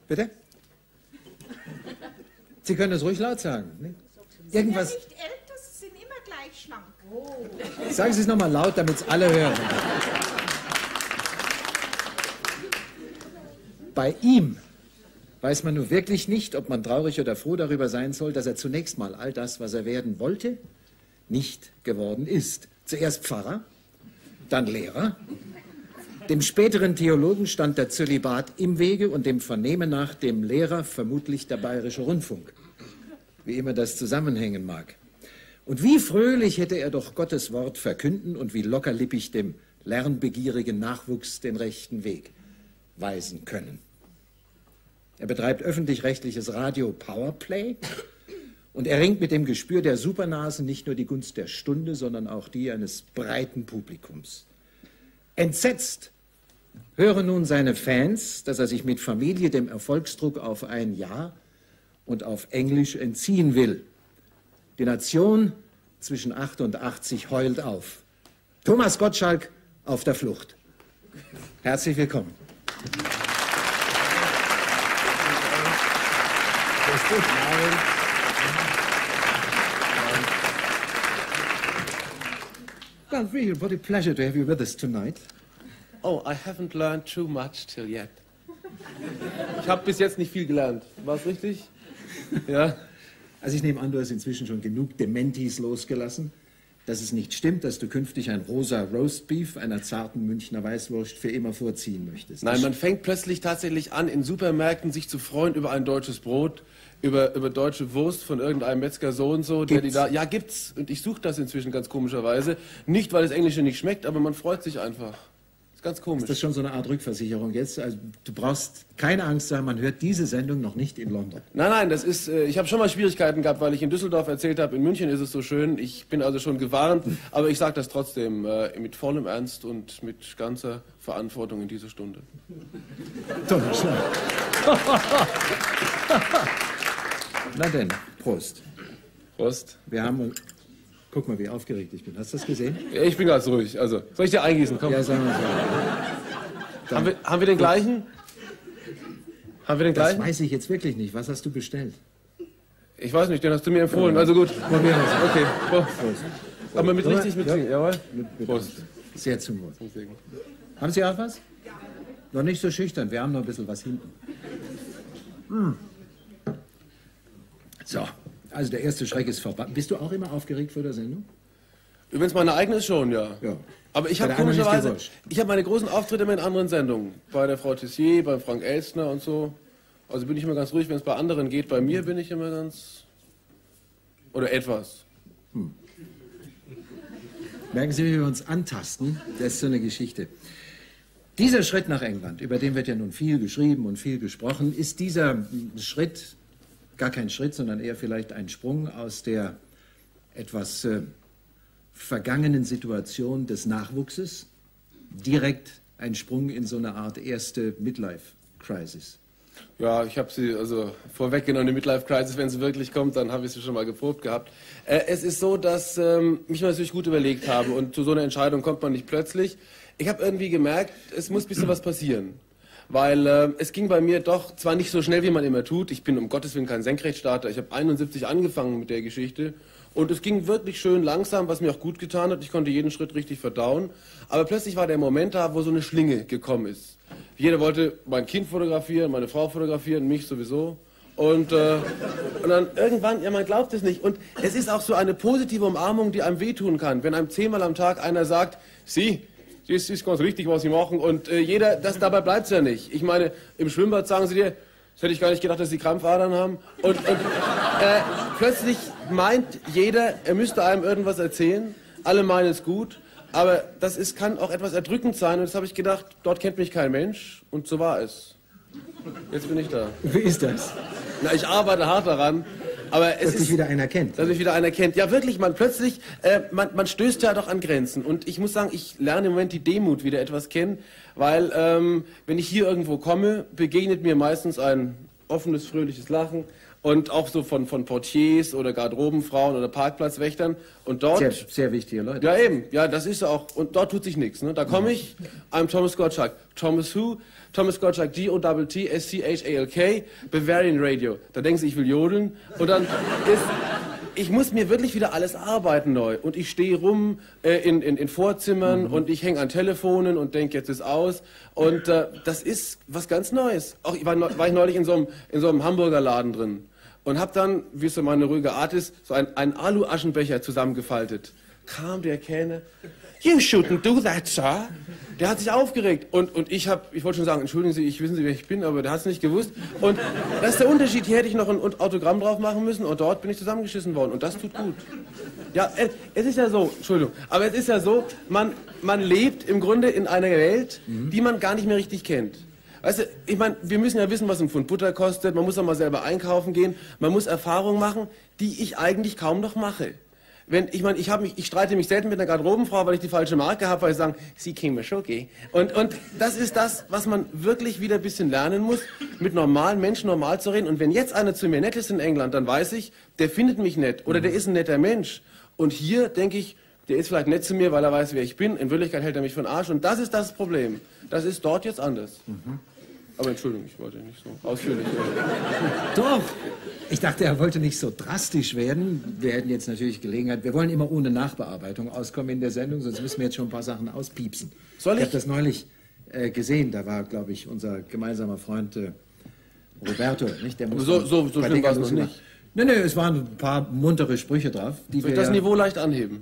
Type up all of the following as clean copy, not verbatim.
Bitte? Sie können das ruhig laut sagen. Ne? Irgendwas. Sie sind ja nicht älter, Sie sind immer gleich schlank. Oh. Sagen Sie es nochmal laut, damit es alle hören. Bei ihm weiß man nun wirklich nicht, ob man traurig oder froh darüber sein soll, dass er zunächst mal all das, was er werden wollte, nicht geworden ist. Zuerst Pfarrer, dann Lehrer. Dem späteren Theologen stand der Zölibat im Wege und dem Vernehmen nach dem Lehrer vermutlich der Bayerische Rundfunk. Wie immer das zusammenhängen mag. Und wie fröhlich hätte er doch Gottes Wort verkünden und wie lockerlippig dem lernbegierigen Nachwuchs den rechten Weg weisen können. Er betreibt öffentlich-rechtliches Radio Powerplay und er ringt mit dem Gespür der Supernasen nicht nur die Gunst der Stunde, sondern auch die eines breiten Publikums. Entsetzt hören nun seine Fans, dass er sich mit Familie dem Erfolgsdruck auf ein Jahr und auf Englisch entziehen will. Die Nation zwischen 88 heult auf. Thomas Gottschalk auf der Flucht. Herzlich willkommen. Well, really, what a pleasure to have you with us tonight. Oh, I haven't learned too much till yet. Ich habe bis jetzt nicht viel gelernt. War es richtig? Ja. Also ich nehme an, du hast inzwischen schon genug Dementis losgelassen, dass es nicht stimmt, dass du künftig ein rosa Roastbeef einer zarten Münchner Weißwurst für immer vorziehen möchtest. Nein, man fängt plötzlich tatsächlich an, in Supermärkten sich zu freuen über ein deutsches Brot, über deutsche Wurst von irgendeinem Metzger so und so, der die da... Ja, gibt's. Und ich suche das inzwischen ganz komischerweise. Nicht, weil das Englische nicht schmeckt, aber man freut sich einfach. Ist ganz komisch. Ist das schon so eine Art Rückversicherung jetzt? Also du brauchst keine Angst haben, man hört diese Sendung noch nicht in London. Nein, nein, das ist, ich habe schon mal Schwierigkeiten gehabt, weil ich in Düsseldorf erzählt habe, in München ist es so schön. Ich bin also schon gewarnt, aber ich sage das trotzdem mit vollem Ernst und mit ganzer Verantwortung in dieser Stunde. Thomas, na denn, Prost. Prost. Wir haben... Guck mal, wie aufgeregt ich bin. Hast du das gesehen? Ja, ich bin ganz ruhig. Also, soll ich dir eingießen? Komm. Ja, sagen wir so. Haben wir den gleichen? Haben wir den gleichen? Das weiß ich jetzt wirklich nicht. Was hast du bestellt? Ich weiß nicht, den hast du mir empfohlen. Also gut. Probieren wir es. Okay, Prost. Prost. Aber mit richtig mit Trinken, jawohl? Prost. Sehr zum Wohl. Haben Sie auch was? Noch nicht so schüchtern. Wir haben noch ein bisschen was hinten. So. Also der erste Schreck ist vorbei. Bist du auch immer aufgeregt vor der Sendung? Übrigens meine eigene ist schon, ja. Aber ich habe komischerweise, ich habe meine großen Auftritte immer in anderen Sendungen. Bei der Frau Tissier, beim Frank Elstner und so. Also bin ich immer ganz ruhig, wenn es bei anderen geht. Bei mir bin ich immer ganz... Oder etwas. Merken Sie, wie wir uns antasten? Das ist so eine Geschichte. Dieser Schritt nach England, über den wird ja nun viel geschrieben und viel gesprochen, ist dieser Schritt... Gar kein Schritt, sondern eher vielleicht ein Sprung aus der etwas vergangenen Situation des Nachwuchses, direkt ein Sprung in so eine Art erste Midlife-Crisis. Ja, ich habe sie also vorweggenommen, die Midlife-Crisis, wenn sie wirklich kommt, dann habe ich sie schon mal geprobt gehabt. Es ist so, dass mich natürlich gut überlegt habe und zu so einer Entscheidung kommt man nicht plötzlich. Ich habe irgendwie gemerkt, es muss ein bisschen was passieren. Weil es ging bei mir doch zwar nicht so schnell, wie man immer tut. Ich bin um Gottes Willen kein Senkrechtstarter. Ich habe 71 angefangen mit der Geschichte. Und es ging wirklich schön langsam, was mir auch gut getan hat. Ich konnte jeden Schritt richtig verdauen. Aber plötzlich war der Moment da, wo so eine Schlinge gekommen ist. Jeder wollte mein Kind fotografieren, meine Frau fotografieren, mich sowieso. Und dann irgendwann, ja man glaubt es nicht. Und es ist auch so eine positive Umarmung, die einem wehtun kann. Wenn einem 10-mal am Tag einer sagt, Sie... Das ist ganz richtig, was Sie machen. Und dabei bleibt es ja nicht. Ich meine, im Schwimmbad sagen Sie dir, das hätte ich gar nicht gedacht, dass Sie Krampfadern haben. Und plötzlich meint jeder, er müsste einem irgendwas erzählen. Alle meinen es gut. Aber kann auch etwas erdrückend sein. Und das habe ich gedacht, dort kennt mich kein Mensch. Und so war es. Jetzt bin ich da. Wie ist das? Na, ich arbeite hart daran. Aber dass dich wieder einer kennt. Dass mich wieder einer kennt. Ja, wirklich, man plötzlich, man stößt ja doch an Grenzen. Und ich muss sagen, ich lerne im Moment die Demut wieder etwas kennen, weil wenn ich hier irgendwo komme, begegnet mir meistens ein offenes, fröhliches Lachen, Und auch so von Portiers oder Garderobenfrauen oder Parkplatzwächtern. Und dort... Sehr, sehr wichtige Leute. Ja, eben. Ja, das ist auch. Und dort tut sich nichts. Ne? Da komme ich, I'm Thomas Gottschalk. Thomas who? Thomas Gottschalk, G-O-T-T-S-C-H-A-L-K, Bavarian Radio. Da denken sie, ich will jodeln. Und dann ist... Ich muss mir wirklich wieder alles arbeiten neu. Und ich stehe rum in Vorzimmern und ich hänge an Telefonen und denke, jetzt ist aus. Und das ist was ganz Neues. Auch war ich neulich in so einem Hamburger Laden drin und habe dann, wie es so meine ruhige Art ist, so einen Alu-Aschenbecher zusammengefaltet. Kam der Kellner, you shouldn't do that, sir. Der hat sich aufgeregt und ich wollte schon sagen, entschuldigen Sie, wissen Sie, wer ich bin, aber der hat es nicht gewusst. Und das ist der Unterschied. Hier hätte ich noch ein Autogramm drauf machen müssen und dort bin ich zusammengeschissen worden und das tut gut. Ja, es ist ja so, Entschuldigung, aber es ist ja so, man lebt im Grunde in einer Welt, die man gar nicht mehr richtig kennt. Weißt du, ich meine, wir müssen ja wissen, was ein Pfund Butter kostet, man muss auch mal selber einkaufen gehen, man muss Erfahrungen machen, die ich eigentlich kaum noch mache. Ich streite mich selten mit einer Garderobenfrau, weil ich die falsche Marke habe, weil ich sagen, sie käme schon, okay. Und das ist das, was man wirklich wieder ein bisschen lernen muss, mit normalen Menschen normal zu reden. Und wenn jetzt einer zu mir nett ist in England, dann weiß ich, der findet mich nett oder der ist ein netter Mensch. Und hier denke ich, der ist vielleicht nett zu mir, weil er weiß, wer ich bin. In Wirklichkeit hält er mich für den Arsch. Und das ist das Problem. Das ist dort jetzt anders. Aber Entschuldigung, ich wollte nicht so ausführlich. Doch. Ich dachte, er wollte nicht so drastisch werden. Wir hätten jetzt natürlich Gelegenheit. Wir wollen immer ohne Nachbearbeitung auskommen in der Sendung, sonst müssen wir jetzt schon ein paar Sachen auspiepsen. Soll ich? Ich habe das neulich gesehen. Da war, glaube ich, unser gemeinsamer Freund Roberto. Nicht? Der muss so schlimm war es noch nicht. Nee, es waren ein paar muntere Sprüche drauf. Soll ich das Niveau leicht anheben?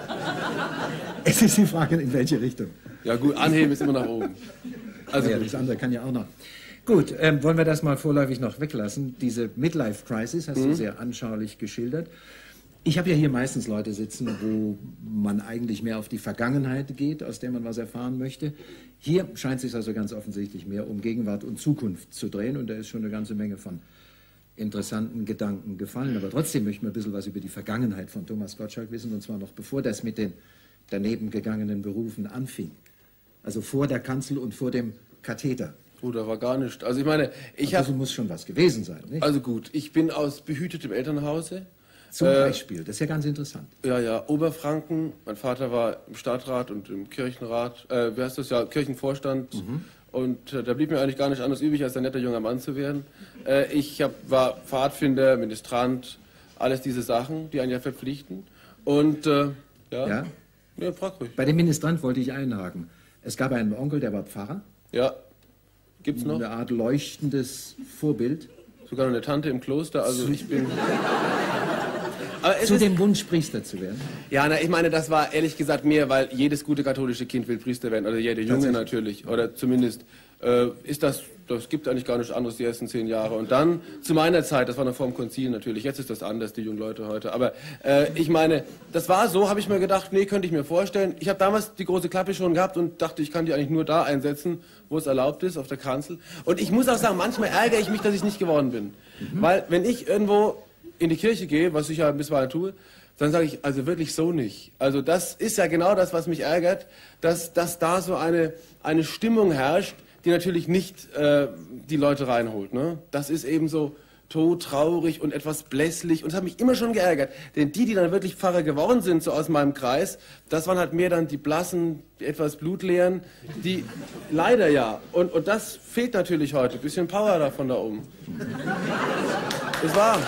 Es ist die Frage, in welche Richtung. Ja gut, anheben ist immer nach oben. Also ja, das andere kann ja auch noch. Gut, wollen wir das mal vorläufig noch weglassen. Diese Midlife-Crisis hast du sehr anschaulich geschildert. Ich habe ja hier meistens Leute sitzen, wo man eigentlich mehr auf die Vergangenheit geht, aus der man was erfahren möchte. Hier scheint es sich also ganz offensichtlich mehr um Gegenwart und Zukunft zu drehen. Und da ist schon eine ganze Menge von interessanten Gedanken gefallen. Aber trotzdem möchten wir ein bisschen was über die Vergangenheit von Thomas Gottschalk wissen. Und zwar noch bevor das mit den daneben gegangenen Berufen anfing. Also vor der Kanzel und vor dem Katheter. Oh, da war gar nichts. Also ich meine, also muss schon was gewesen sein, nicht? Also gut, ich bin aus behütetem Elternhause. Zum Beispiel, das ist ja ganz interessant. Ja, Oberfranken. Mein Vater war im Stadtrat und im Kirchenrat, wie heißt das ja, Kirchenvorstand. Und da blieb mir eigentlich gar nicht anders übrig, als ein netter junger Mann zu werden. Ich war Pfadfinder, Ministrant, alles diese Sachen, die einen ja verpflichten. Und ja, frag ruhig. Bei dem Ministrant wollte ich einhaken. Es gab einen Onkel, der war Pfarrer. Ja. Gibt's noch? Eine Art leuchtendes Vorbild. Sogar noch eine Tante im Kloster, also ich bin... Zu dem Wunsch, Priester zu werden? Ja, ich meine, das war ehrlich gesagt mehr, weil jedes gute katholische Kind will Priester werden, also jeder Junge natürlich, oder zumindest das gibt eigentlich gar nichts anderes die ersten 10 Jahre. Und dann, zu meiner Zeit, das war noch vor dem Konzil natürlich, jetzt ist das anders, die jungen Leute heute, aber ich meine, das war so, habe ich mir gedacht, nee, könnte ich mir vorstellen. Ich habe damals die große Klappe schon gehabt und dachte, ich kann die eigentlich nur da einsetzen, wo es erlaubt ist, auf der Kanzel. Und ich muss auch sagen, manchmal ärgere ich mich, dass ich nicht geworden bin. Weil, wenn ich irgendwo in die Kirche gehe, was ich ja bisweilen tue, dann sage ich, also wirklich so nicht. Also das ist ja genau das, was mich ärgert, dass da so eine Stimmung herrscht, die natürlich nicht die Leute reinholt. Ne? Das ist eben so todtraurig und etwas blässlich und das hat mich immer schon geärgert. Denn die dann wirklich Pfarrer geworden sind, so aus meinem Kreis, das waren halt mehr dann die blassen, die etwas blutleeren, die leider ja. Und das fehlt natürlich heute. Ein bisschen Power davon da oben. Das war.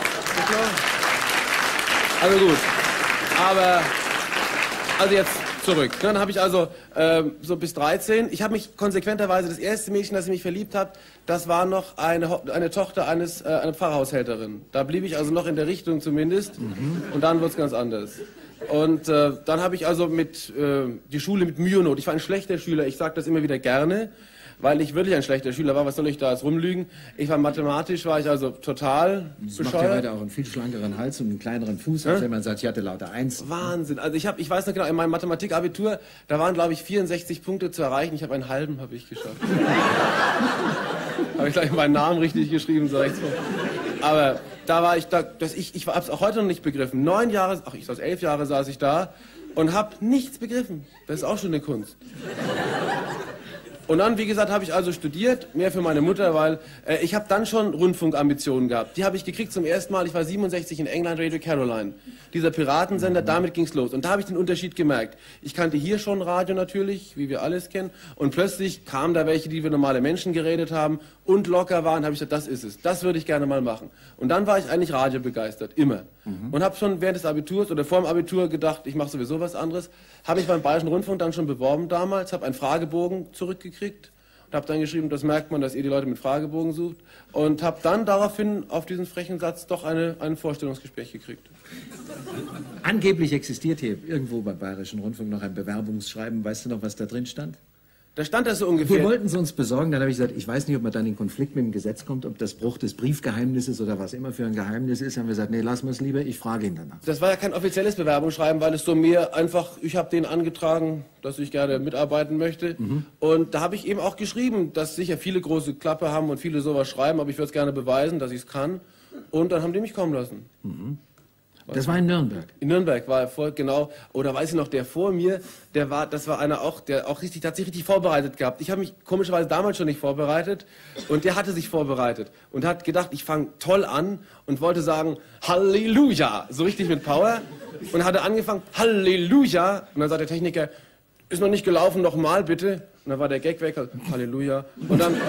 Also gut. Aber, also jetzt zurück. Dann habe ich also so bis 13. Ich habe mich konsequenterweise, das erste Mädchen, das ich mich verliebt habe, das war noch eine Tochter einer Pfarrhaushälterin. Da blieb ich also noch in der Richtung zumindest. Und dann wird es ganz anders. Und dann habe ich also die Schule mit Mühe und Not. Ich war ein schlechter Schüler, ich sage das immer wieder gerne, weil ich wirklich ein schlechter Schüler war. Was soll ich da jetzt rumlügen? Mathematisch war ich also total bescheuert. Das macht ja heute auch einen viel schlankeren Hals und einen kleineren Fuß, als wenn man sagt, ich hatte lauter 1. Wahnsinn. Also ich weiß noch genau, in meinem Mathematikabitur, da waren glaube ich 64 Punkte zu erreichen. Ich habe einen halben geschafft. Habe ich gleich meinen Namen richtig geschrieben, so rechts vor. Aber da war ich habe es auch heute noch nicht begriffen. 9 Jahre, 11 Jahre saß ich da und habe nichts begriffen. Das ist auch schon eine Kunst. Und dann, wie gesagt, habe ich also studiert, mehr für meine Mutter, weil ich habe dann schon Rundfunkambitionen gehabt. Die habe ich gekriegt zum ersten Mal, ich war 67 in England, Radio Caroline. Dieser Piratensender, damit ging's los. Und da habe ich den Unterschied gemerkt. Ich kannte hier schon Radio natürlich, wie wir alles kennen. Und plötzlich kamen da welche, die wie normale Menschen geredet haben und locker waren. Habe ich gesagt, das ist es. Das würde ich gerne mal machen. Und dann war ich eigentlich radiobegeistert, immer. Und habe schon während des Abiturs oder vor dem Abitur gedacht, ich mache sowieso was anderes. Habe ich beim Bayerischen Rundfunk dann schon beworben damals, habe einen Fragebogen zurückgekriegt und habe dann geschrieben, das merkt man, dass ihr die Leute mit Fragebogen sucht. Und habe dann daraufhin auf diesen frechen Satz doch ein Vorstellungsgespräch gekriegt. Angeblich existiert hier irgendwo beim Bayerischen Rundfunk noch ein Bewerbungsschreiben. Weißt du noch, was da drin stand? Da stand das so ungefähr. Wir wollten es uns besorgen, dann habe ich gesagt, ich weiß nicht, ob man dann in Konflikt mit dem Gesetz kommt, ob das Bruch des Briefgeheimnisses oder was immer für ein Geheimnis ist. Haben wir gesagt, nee, lassen wir es lieber, ich frage ihn danach. Das war ja kein offizielles Bewerbungsschreiben, weil es so mir einfach, ich habe denen angetragen, dass ich gerne mitarbeiten möchte. Und da habe ich eben auch geschrieben, dass sicher viele große Klappe haben und viele sowas schreiben, aber ich würde es gerne beweisen, dass ich es kann. Und dann haben die mich kommen lassen. Das war in Nürnberg. In Nürnberg war er vor, genau. Oder weiß ich noch, der vor mir, das war einer auch, der auch richtig, der hat sich richtig vorbereitet gehabt. Ich habe mich komischerweise damals schon nicht vorbereitet und der hatte sich vorbereitet und hat gedacht, ich fange toll an und wollte sagen, Halleluja, so richtig mit Power und hatte angefangen, Halleluja und dann sagt der Techniker, ist noch nicht gelaufen, nochmal bitte. Und dann war der Gag weg, Halleluja und dann,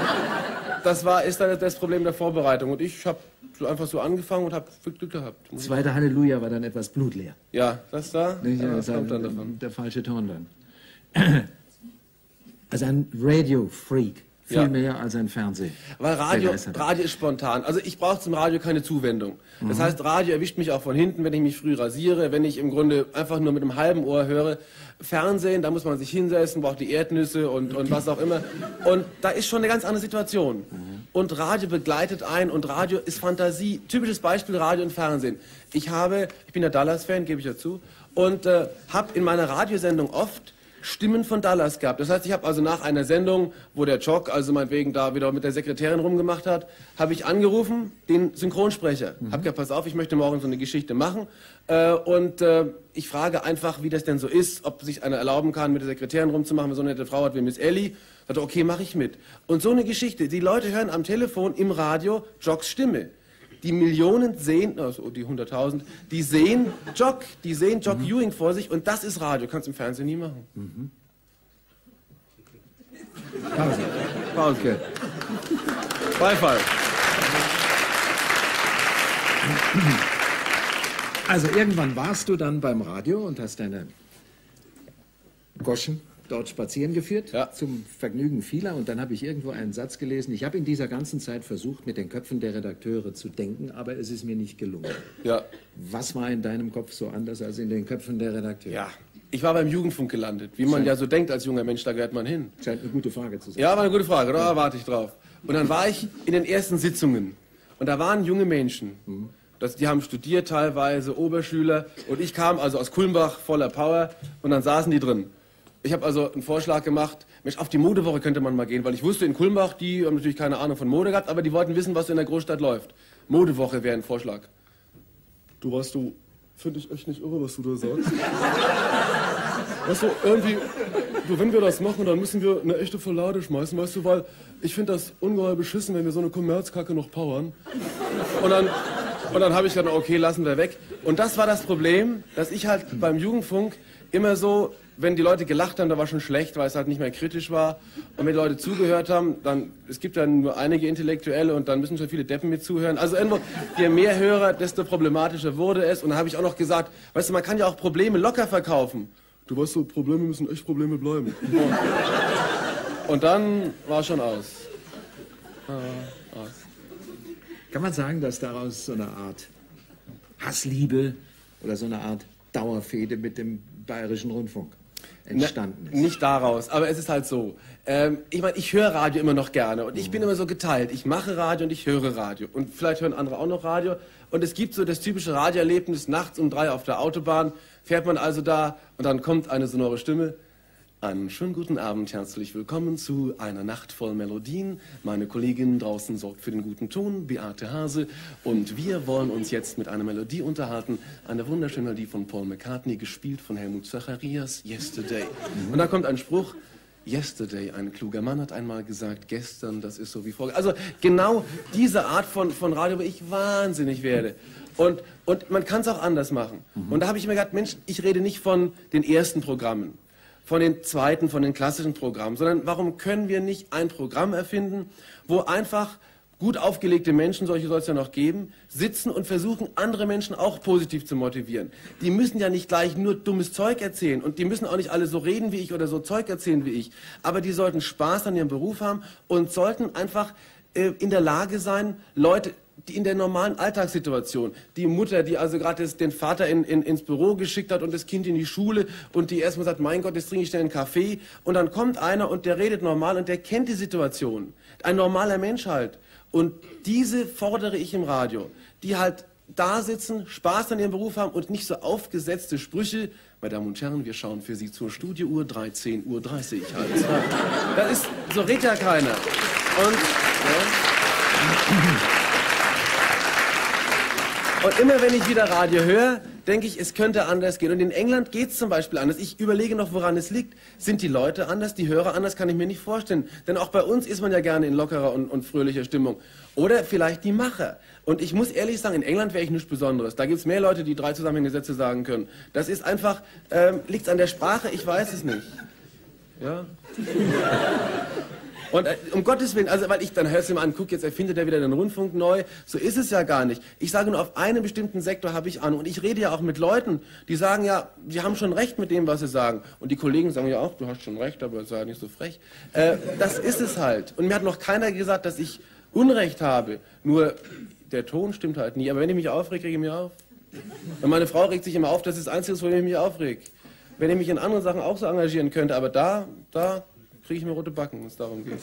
ist dann das Problem der Vorbereitung und ich habe einfach so angefangen und habe Glück gehabt. Zweite Halleluja war dann etwas blutleer. Ja, das da? Nicht, Ja, das kommt dann davon. Der falsche Ton dann. Also ein Radio-Freak. Viel mehr als ein Fernsehen. Weil Radio ist spontan. Also ich brauche zum Radio keine Zuwendung. Das heißt, Radio erwischt mich auch von hinten, wenn ich mich früh rasiere, wenn ich im Grunde einfach nur mit einem halben Ohr höre. Fernsehen, da muss man sich hinsetzen, braucht die Erdnüsse und was auch immer. Und da ist schon eine ganz andere Situation. Und Radio begleitet ein und Radio ist Fantasie. Typisches Beispiel Radio und Fernsehen. Ich bin ja Dallas-Fan, gebe ich ja zu, und habe in meiner Radiosendung oft Stimmen von Dallas gehabt. Das heißt, ich habe also nach einer Sendung, wo der Jock also meinetwegen da wieder mit der Sekretärin rumgemacht hat, habe ich angerufen, den Synchronsprecher. Hab gesagt, pass auf, ich möchte morgen so eine Geschichte machen. Ich frage einfach, wie das denn so ist, ob sich einer erlauben kann, mit der Sekretärin rumzumachen, wenn so eine nette Frau hat wie Miss Ellie. Sagt, okay, mache ich mit. Und so eine Geschichte, die Leute hören am Telefon, im Radio, Jocks Stimme. Die Millionen sehen, also die 100.000, die sehen Jock Ewing vor sich und das ist Radio, kannst du im Fernsehen nie machen. Pause. Pause. Beifall. Also irgendwann warst du dann beim Radio und hast deine Goschen dort spazieren geführt, zum Vergnügen vieler. Und dann habe ich irgendwo einen Satz gelesen. Ich habe in dieser ganzen Zeit versucht, mit den Köpfen der Redakteure zu denken, aber es ist mir nicht gelungen. Ja. Was war in deinem Kopf so anders als in den Köpfen der Redakteure? Ja, ich war beim Jugendfunk gelandet. Wie man ja so denkt als junger Mensch, da gehört man hin. Scheint eine gute Frage zu sein. Ja, war eine gute Frage, da warte ich drauf. Und dann war ich in den ersten Sitzungen. Und da waren junge Menschen. Die haben studiert teilweise, Oberschüler. Und ich kam also aus Kulmbach voller Power und dann saßen die drin. Ich habe also einen Vorschlag gemacht, Mensch, auf die Modewoche könnte man mal gehen, weil ich wusste, in Kulmbach, die haben natürlich keine Ahnung von Mode gehabt, aber die wollten wissen, was so in der Großstadt läuft. Modewoche wäre ein Vorschlag. Du weißt, finde ich echt nicht irre, was du da sagst. Weißt du, irgendwie, wenn wir das machen, dann müssen wir eine echte Verlade schmeißen, weißt du, weil ich finde das ungeheuer beschissen, wenn wir so eine Kommerzkacke noch powern. Und dann habe ich gedacht, okay, lassen wir weg. Und das war das Problem, dass ich halt beim Jugendfunk immer so, wenn die Leute gelacht haben, da war schon schlecht, weil es halt nicht mehr kritisch war. Und wenn die Leute zugehört haben, es gibt dann nur einige Intellektuelle und dann müssen schon viele Deppen mit zuhören. Also irgendwo, je mehr Hörer, desto problematischer wurde es. Und dann habe ich auch noch gesagt, weißt du, man kann ja auch Probleme locker verkaufen. Du weißt so, Probleme müssen echt Probleme bleiben. Und dann war es schon aus. Kann man sagen, dass daraus so eine Art Hassliebe oder so eine Art Dauerfehde mit dem Bayerischen Rundfunk entstanden ist? Nicht daraus, aber es ist halt so. Ich meine, ich höre Radio immer noch gerne und ich bin immer so geteilt. Ich mache Radio und ich höre Radio. Und vielleicht hören andere auch noch Radio. Und es gibt so das typische Radioerlebnis, nachts um 3 auf der Autobahn, fährt man also da und dann kommt eine sonore Stimme. Einen schönen guten Abend, herzlich willkommen zu einer Nacht voll Melodien. Meine Kollegin draußen sorgt für den guten Ton, Beate Hase. Und wir wollen uns jetzt mit einer Melodie unterhalten. Eine wunderschöne Melodie von Paul McCartney, gespielt von Helmut Zacharias, Yesterday. Und da kommt ein Spruch, yesterday, ein kluger Mann hat einmal gesagt, gestern, das ist so wie vorgestern. Also genau diese Art von Radio, wo ich wahnsinnig werde. Und man kann es auch anders machen. Und da habe ich mir gedacht, Mensch, ich rede nicht von den ersten Programmen, von den zweiten, von den klassischen Programmen, sondern warum können wir nicht ein Programm erfinden, wo einfach gut aufgelegte Menschen, solche soll es ja noch geben, sitzen und versuchen, andere Menschen auch positiv zu motivieren. Die müssen ja nicht gleich nur dummes Zeug erzählen und die müssen auch nicht alle so reden wie ich oder so Zeug erzählen wie ich. Aber die sollten Spaß an ihrem Beruf haben und sollten einfach in der Lage sein, Leute, die in der normalen Alltagssituation, die Mutter, die also gerade den Vater ins Büro geschickt hat und das Kind in die Schule und die erstmal sagt, mein Gott, jetzt trinke ich schnell einen Kaffee und dann kommt einer und der redet normal und der kennt die Situation. Ein normaler Mensch halt. Und diese fordere ich im Radio, die halt da sitzen, Spaß an ihrem Beruf haben und nicht so aufgesetzte Sprüche. Meine Damen und Herren, wir schauen für Sie zur Studiouhr 13:30 Uhr halt. Das ist, so redet ja keiner. Und immer wenn ich wieder Radio höre, denke ich, es könnte anders gehen. Und in England geht es zum Beispiel anders. Ich überlege noch, woran es liegt. Sind die Leute anders, die Hörer anders, kann ich mir nicht vorstellen. Denn auch bei uns ist man ja gerne in lockerer und fröhlicher Stimmung. Oder vielleicht die Macher. Und ich muss ehrlich sagen, in England wäre ich nichts Besonderes. Da gibt es mehr Leute, die 3 zusammenhängende Sätze sagen können. Das ist einfach, liegt es an der Sprache? Ich weiß es nicht. Ja. Und um Gottes Willen, also weil ich dann hörst du mir an, guck, jetzt erfindet er wieder den Rundfunk neu. So ist es ja gar nicht. Ich sage nur, auf einem bestimmten Sektor habe ich Ahnung. Und ich rede ja auch mit Leuten, die sagen ja, die haben schon recht mit dem, was sie sagen. Und die Kollegen sagen ja auch, du hast schon recht, aber sei nicht so frech. Das ist es halt. Und mir hat noch keiner gesagt, dass ich Unrecht habe. Nur der Ton stimmt halt nie. Aber wenn ich mich aufrege, rege ich mich auf. Und meine Frau regt sich immer auf, das ist das Einzige, wo ich mich aufrege. Wenn ich mich in anderen Sachen auch so engagieren könnte, aber da kriege ich mir rote Backen, wenn es darum geht.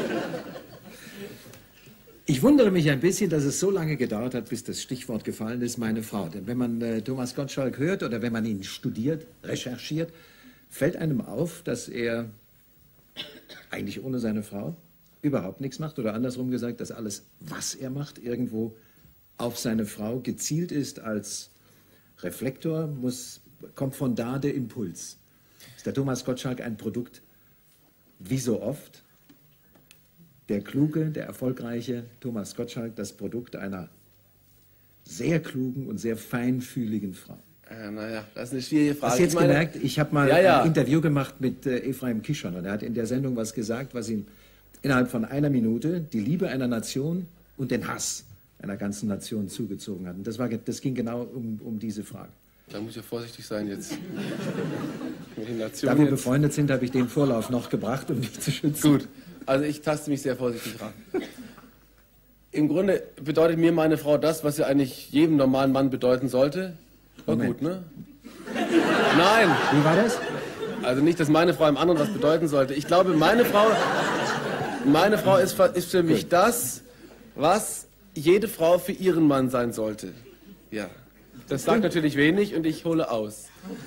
Ich wundere mich ein bisschen, dass es so lange gedauert hat, bis das Stichwort gefallen ist, meine Frau. Denn wenn man Thomas Gottschalk hört oder wenn man ihn studiert, recherchiert, fällt einem auf, dass er eigentlich ohne seine Frau überhaupt nichts macht. Oder andersrum gesagt, dass alles, was er macht, irgendwo auf seine Frau gezielt ist als Reflektor, kommt von da der Impuls. Ist der Thomas Gottschalk ein Produkt, wie so oft, der kluge, der erfolgreiche Thomas Gottschalk, das Produkt einer sehr klugen und sehr feinfühligen Frau? Naja, das ist eine schwierige Frage. Hast du jetzt gemerkt, ich habe mal ein Interview gemacht mit Ephraim Kishon und er hat in der Sendung was gesagt, was ihm innerhalb von einer Minute die Liebe einer Nation und den Hass einer ganzen Nation zugezogen hat. Und das ging genau um diese Frage. Da muss ich ja vorsichtig sein jetzt. Da wir befreundet sind, habe ich den Vorlauf noch gebracht, um dich zu schützen. Gut, also ich taste mich sehr vorsichtig ran. Im Grunde bedeutet mir meine Frau das, was sie eigentlich jedem normalen Mann bedeuten sollte. War gut, ne? Nein! Wie war das? Also nicht, dass meine Frau einem anderen was bedeuten sollte. Ich glaube, meine Frau ist für mich das, was jede Frau für ihren Mann sein sollte. Ja. Das sagt natürlich wenig und ich hole aus.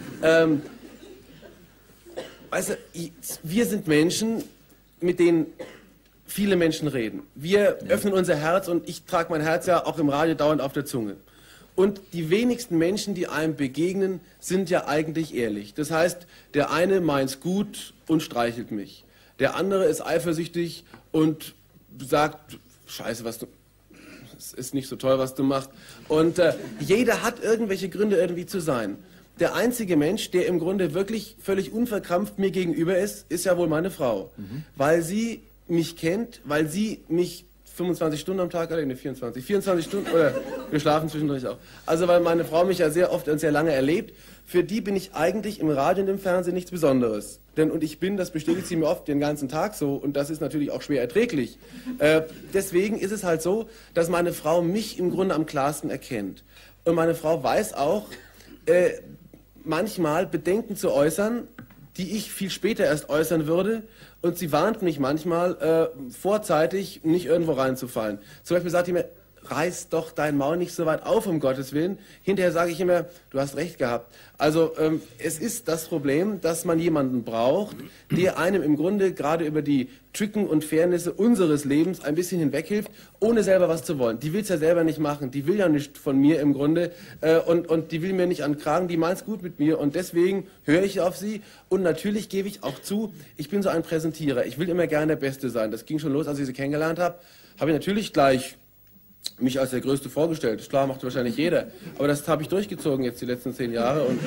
Weißt du, wir sind Menschen, mit denen viele Menschen reden. Wir öffnen unser Herz und ich trage mein Herz ja auch im Radio dauernd auf der Zunge. Und die wenigsten Menschen, die einem begegnen, sind ja eigentlich ehrlich. Das heißt, der eine meint's gut und streichelt mich. Der andere ist eifersüchtig und sagt, Scheiße, es ist nicht so toll, was du machst. Und jeder hat irgendwelche Gründe, irgendwie zu sein. Der einzige Mensch, der im Grunde wirklich völlig unverkrampft mir gegenüber ist, ist ja wohl meine Frau. Weil sie mich kennt, weil sie mich 25 Stunden am Tag, oder 24 Stunden, oder wir schlafen zwischendurch auch. Also weil meine Frau mich ja sehr oft und sehr lange erlebt, für die bin ich eigentlich im Radio und im Fernsehen nichts Besonderes. Und ich bin, das bestätigt sie mir oft den ganzen Tag so, und das ist natürlich auch schwer erträglich. Deswegen ist es halt so, dass meine Frau mich im Grunde am klarsten erkennt. Und meine Frau weiß auch, manchmal Bedenken zu äußern, die ich viel später erst äußern würde. Und sie warnt mich manchmal vorzeitig, nicht irgendwo reinzufallen. Zum Beispiel sagt sie mir, reiß doch dein Maul nicht so weit auf, um Gottes Willen. Hinterher sage ich immer, du hast recht gehabt. Also es ist das Problem, dass man jemanden braucht, der einem im Grunde gerade über die Tücken und Fairnisse unseres Lebens ein bisschen hinweghilft, ohne selber was zu wollen. Die will es ja selber nicht machen, die will ja nicht von mir im Grunde und die will mir nicht an den Kragen, die meint's gut mit mir und deswegen höre ich auf sie und natürlich gebe ich auch zu, ich bin so ein Präsentierer, ich will immer gerne der Beste sein. Das ging schon los, als ich sie kennengelernt habe, habe ich natürlich gleich mich als der Größte vorgestellt. Ist klar, macht wahrscheinlich jeder. Aber das habe ich durchgezogen jetzt die letzten 10 Jahre. Und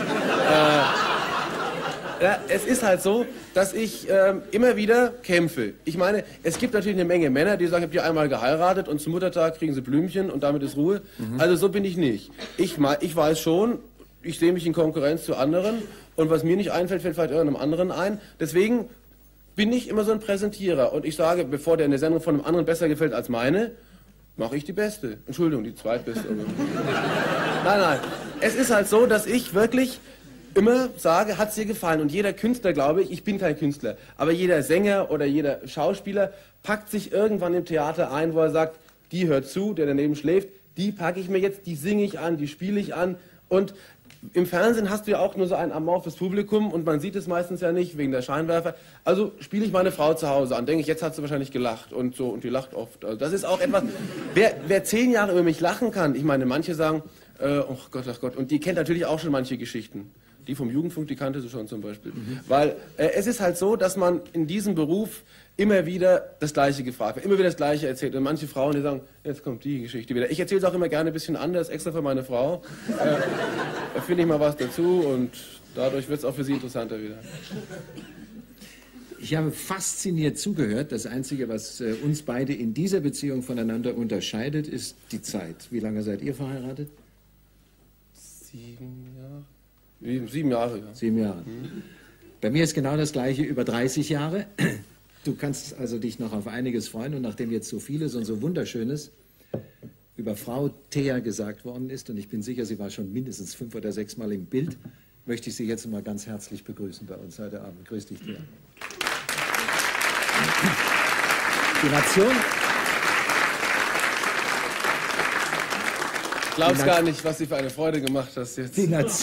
ja, es ist halt so, dass ich immer wieder kämpfe. Ich meine, es gibt natürlich eine Menge Männer, die sagen, ich habe die einmal geheiratet und zum Muttertag kriegen sie Blümchen und damit ist Ruhe. Also so bin ich nicht. Ich weiß schon, ich sehe mich in Konkurrenz zu anderen und was mir nicht einfällt, fällt vielleicht irgendeinem anderen ein. Deswegen bin ich immer so ein Präsentierer. Und ich sage, bevor der eine Sendung von einem anderen besser gefällt als meine, mache ich die beste. Entschuldigung, die zweitbeste. Nein. Es ist halt so, dass ich wirklich immer sage, hat es dir gefallen? Und jeder Künstler, glaube ich bin kein Künstler, aber jeder Sänger oder jeder Schauspieler packt sich irgendwann im Theater ein, wo er sagt, die hört zu, der daneben schläft, die packe ich mir jetzt, die singe ich an, die spiele ich an. Und im Fernsehen hast du ja auch nur so ein amorphes Publikum und man sieht es meistens ja nicht wegen der Scheinwerfer. Also spiele ich meine Frau zu Hause an, denke ich, jetzt hat sie wahrscheinlich gelacht und so und die lacht oft. Also das ist auch etwas, wer 10 Jahre über mich lachen kann, ich meine, manche sagen, oh Gott, und die kennt natürlich auch schon manche Geschichten. Die vom Jugendfunk, die kannte sie schon zum Beispiel. Weil es ist halt so, dass man in diesem Beruf immer wieder das Gleiche gefragt wird, immer wieder das Gleiche erzählt. Und manche Frauen, die sagen, jetzt kommt die Geschichte wieder. Ich erzähle es auch immer gerne ein bisschen anders, extra für meine Frau. Da finde ich mal was dazu und dadurch wird es auch für sie interessanter wieder. Ich habe fasziniert zugehört. Das Einzige, was uns beide in dieser Beziehung voneinander unterscheidet, ist die Zeit. Wie lange seid ihr verheiratet? 7 Jahre. 7 Jahre, ja. 7 Jahre. Bei mir ist genau das Gleiche, über 30 Jahre. Du kannst also dich noch auf einiges freuen und nachdem jetzt so vieles und so Wunderschönes über Frau Thea gesagt worden ist und ich bin sicher, sie war schon mindestens 5 oder 6 Mal im Bild, möchte ich Sie jetzt mal ganz herzlich begrüßen bei uns heute Abend. Grüß dich, Thea. Die Nation... Ich glaub's gar nicht, was sie für eine Freude gemacht hast jetzt.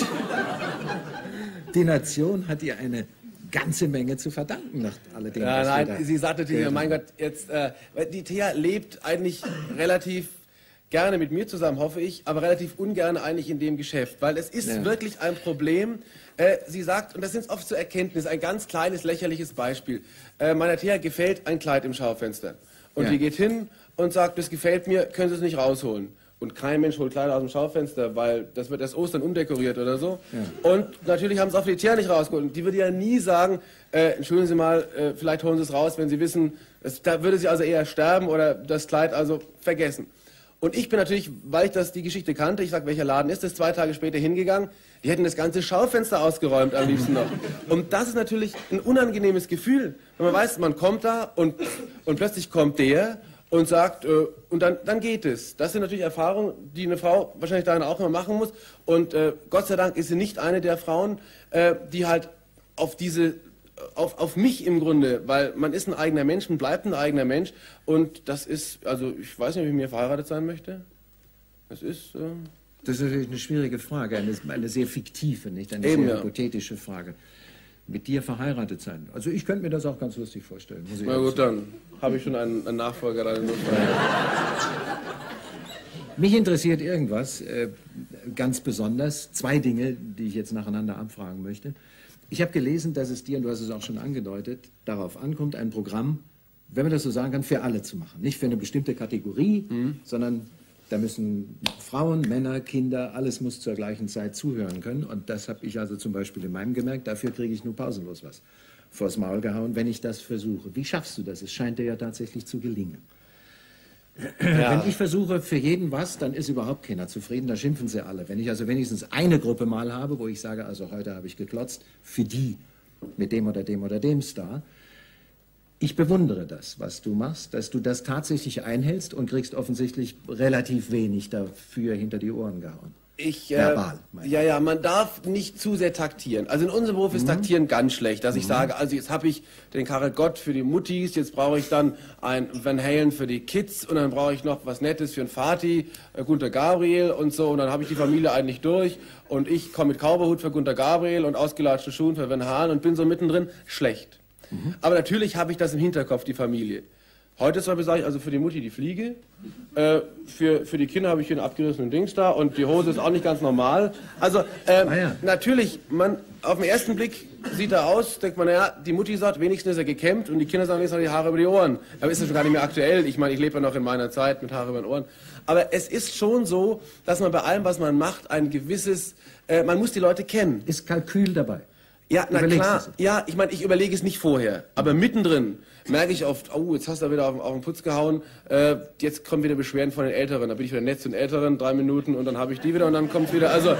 Die Nation hat ihr eine ganze Menge zu verdanken nach alledem. Ja, nein, sie sagte dir, mein Gott, jetzt, die Thea lebt eigentlich relativ gerne mit mir zusammen, hoffe ich, aber relativ ungern eigentlich in dem Geschäft, weil es ist wirklich ein Problem. Sie sagt, und das sind oft so Erkenntnisse, ein ganz kleines, lächerliches Beispiel. Meiner Thea gefällt ein Kleid im Schaufenster. Und die geht hin und sagt, das gefällt mir, können Sie es nicht rausholen. Und kein Mensch holt Kleider aus dem Schaufenster, weil das wird erst Ostern umdekoriert oder so. Ja. Und natürlich haben sie auch die Thea nicht rausgeholt. Und die würde ja nie sagen, entschuldigen Sie mal, vielleicht holen Sie es raus, wenn Sie wissen, da würde sie also eher sterben oder das Kleid also vergessen. Und ich bin natürlich, weil ich die Geschichte kannte, ich sage, welcher Laden ist das, 2 Tage später hingegangen, die hätten das ganze Schaufenster ausgeräumt am liebsten noch. Und das ist natürlich ein unangenehmes Gefühl, wenn man weiß, man kommt da und plötzlich kommt der und sagt, und dann geht es. Das sind natürlich Erfahrungen, die eine Frau wahrscheinlich darin auch immer machen muss. Und Gott sei Dank ist sie nicht eine der Frauen, die halt auf mich im Grunde, weil man ist ein eigener Mensch, man bleibt ein eigener Mensch. Und das ist, also ich weiß nicht, wie ich mir verheiratet sein möchte. Das ist... Das ist natürlich eine schwierige Frage, eine sehr fiktive, nicht? Eine sehr hypothetische Frage. Mit dir verheiratet sein. Also ich könnte mir das auch ganz lustig vorstellen. Na gut, dann habe ich schon einen Nachfolger da. Mich interessiert irgendwas ganz besonders. 2 Dinge, die ich jetzt nacheinander abfragen möchte. Ich habe gelesen, dass es dir, und du hast es auch schon angedeutet, darauf ankommt, ein Programm, wenn man das so sagen kann, für alle zu machen. Nicht für eine bestimmte Kategorie, sondern da müssen Frauen, Männer, Kinder, alles muss zur gleichen Zeit zuhören können. Und das habe ich also zum Beispiel in meinem gemerkt, dafür kriege ich nur pausenlos was vors Maul gehauen, wenn ich das versuche. Wie schaffst du das? Es scheint dir ja tatsächlich zu gelingen. Ja. Wenn ich versuche, für jeden was, dann ist überhaupt keiner zufrieden, da schimpfen sie alle. Wenn ich also wenigstens eine Gruppe mal habe, wo ich sage, also heute habe ich geklotzt, für die, mit dem oder dem oder dem Star. Ich bewundere das, was du machst, dass du das tatsächlich einhältst und kriegst offensichtlich relativ wenig dafür hinter die Ohren gehauen. Verbal, ja, man darf nicht zu sehr taktieren. Also in unserem Beruf ist Taktieren ganz schlecht, dass ich sage, also jetzt habe ich den Karel Gott für die Muttis, jetzt brauche ich dann ein Van Halen für die Kids und dann brauche ich noch was Nettes für ein Vati, Gunter Gabriel und so und dann habe ich die Familie eigentlich durch und ich komme mit Cowboyhut für Gunter Gabriel und ausgelatschten Schuhen für Van Halen und bin so mittendrin. Schlecht. Aber natürlich habe ich das im Hinterkopf, die Familie. Heute zum Beispiel sage ich also für die Mutti die Fliege, für die Kinder habe ich hier einen abgerissenen Dings da und die Hose ist auch nicht ganz normal. Also natürlich, auf den ersten Blick sieht er aus, denkt man, naja, die Mutti sagt, wenigstens ist er gekämmt und die Kinder sagen, jetzt noch die Haare über die Ohren. Aber ist das schon gar nicht mehr aktuell. Ich meine, ich lebe ja noch in meiner Zeit mit Haare über den Ohren. Aber es ist schon so, dass man bei allem, was man macht, ein gewisses, man muss die Leute kennen. Ist Kalkül dabei? Ja, na klar. Ja, ich meine, ich überlege es nicht vorher. Aber mittendrin merke ich oft, oh, jetzt hast du da wieder auf den Putz gehauen, jetzt kommen wieder Beschwerden von den Älteren. Da bin ich wieder nett zu den Älteren, 3 Minuten und dann habe ich die wieder und dann kommt wieder. Also,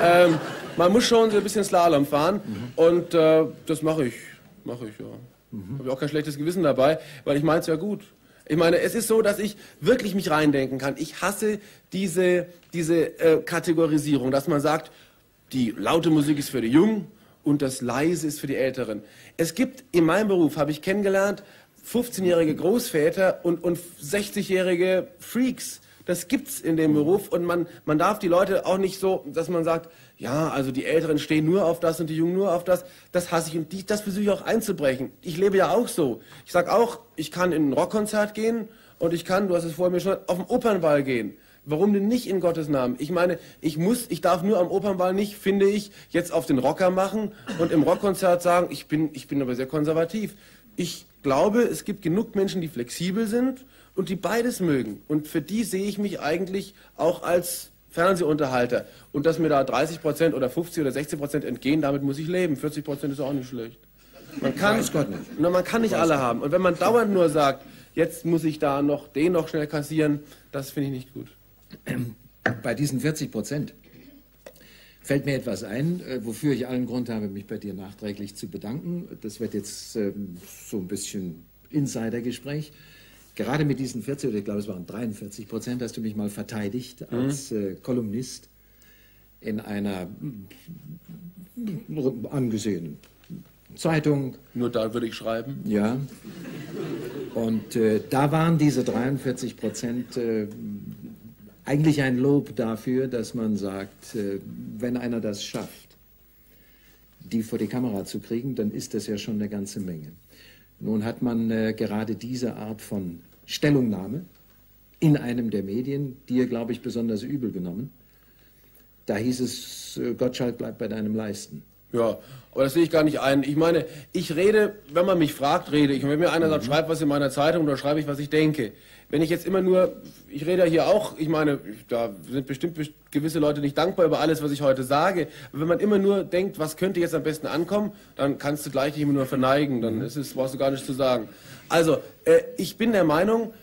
man muss schon so ein bisschen Slalom fahren und das mache ich, ja. Habe ich auch kein schlechtes Gewissen dabei, weil ich meine es ja gut. Ich meine, es ist so, dass ich wirklich mich reindenken kann. Ich hasse diese Kategorisierung, dass man sagt, die laute Musik ist für die Jungen und das leise ist für die Älteren. Es gibt in meinem Beruf, habe ich kennengelernt, 15-jährige Großväter und 60-jährige Freaks. Das gibt's in dem Beruf und man darf die Leute auch nicht so, dass man sagt, ja, also die Älteren stehen nur auf das und die Jungen nur auf das. Das hasse ich und das versuche ich auch einzubrechen. Ich lebe ja auch so. Ich sage auch, ich kann in ein Rockkonzert gehen und ich kann, du hast es vorher mir schon, auf den Opernball gehen. Warum denn nicht in Gottes Namen? Ich meine, ich darf nur am Opernball nicht, finde ich, jetzt auf den Rocker machen und im Rockkonzert sagen, ich bin aber sehr konservativ. Ich glaube, es gibt genug Menschen, die flexibel sind und die beides mögen. Und für die sehe ich mich eigentlich auch als Fernsehunterhalter. Und dass mir da 30% oder 50 oder 60% entgehen, damit muss ich leben. 40% ist auch nicht schlecht. Man kann nicht alle haben. Und wenn man dauernd nur sagt, jetzt muss ich da den noch schnell kassieren, das finde ich nicht gut. Bei diesen 40% fällt mir etwas ein, wofür ich allen Grund habe, mich bei dir nachträglich zu bedanken. Das wird jetzt so ein bisschen Insidergespräch. Gerade mit diesen 40, oder ich glaube es waren 43%, hast du mich mal verteidigt als Kolumnist in einer angesehenen Zeitung. Nur da würde ich schreiben. Ja. Und da waren diese 43% eigentlich ein Lob dafür, dass man sagt, wenn einer das schafft, die vor die Kamera zu kriegen, dann ist das ja schon eine ganze Menge. Nun hat man gerade diese Art von Stellungnahme in einem der Medien, dir, glaube ich, besonders übel genommen. Da hieß es, Gottschalk bleibt bei deinem Leisten. Ja, aber das sehe ich gar nicht ein. Ich meine, ich rede, wenn man mich fragt, rede ich. Und wenn mir einer sagt, schreib was in meiner Zeitung, dann schreibe ich, was ich denke. Wenn ich jetzt immer nur, ich rede ja hier auch, ich meine, da sind bestimmt gewisse Leute nicht dankbar über alles, was ich heute sage. Aber wenn man immer nur denkt, was könnte jetzt am besten ankommen, dann kannst du gleich nicht immer nur verneigen, dann brauchst du gar nichts zu sagen. Also, ich bin der Meinung,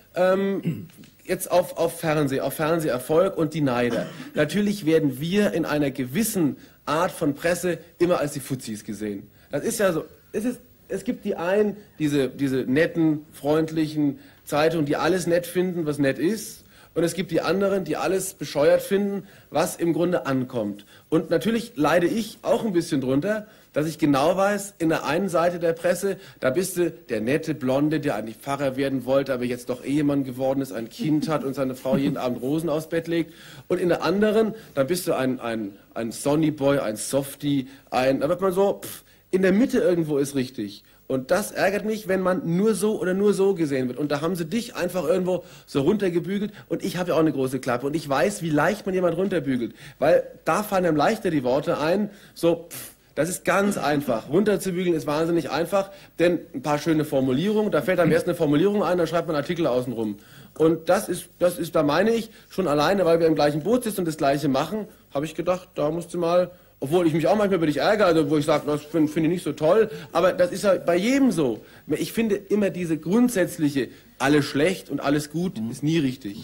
jetzt auf Fernseherfolg und die Neider. Natürlich werden wir in einer gewissen Art von Presse immer als die Fuzis gesehen. Das ist ja so, es gibt die einen, diese netten, freundlichen Zeitungen, die alles nett finden, was nett ist. Und es gibt die anderen, die alles bescheuert finden, was im Grunde ankommt. Und natürlich leide ich auch ein bisschen drunter, dass ich genau weiß, in der einen Seite der Presse, da bist du der nette Blonde, der eigentlich Pfarrer werden wollte, aber jetzt doch Ehemann geworden ist, ein Kind hat und seine Frau jeden Abend Rosen aufs Bett legt. Und in der anderen, da bist du ein Sonnyboy, ein Softie, da wird man so, in der Mitte irgendwo ist richtig. Und das ärgert mich, wenn man nur so oder nur so gesehen wird. Und da haben sie dich einfach irgendwo so runtergebügelt. Und ich habe ja auch eine große Klappe. Und ich weiß, wie leicht man jemand runterbügelt. Weil da fallen einem leichter die Worte ein, so, das ist ganz einfach. Runterzubügeln ist wahnsinnig einfach, denn ein paar schöne Formulierungen, da fällt einem erst eine Formulierung ein, dann schreibt man Artikel außenrum. Und das ist, da meine ich, schon alleine, weil wir im gleichen Boot sitzen und das Gleiche machen, habe ich gedacht, da musst du mal, obwohl ich mich auch manchmal über dich ärgere, also wo ich sage, das finde ich nicht so toll, aber das ist ja bei jedem so. Ich finde immer diese grundsätzliche, alles schlecht und alles gut, ist nie richtig.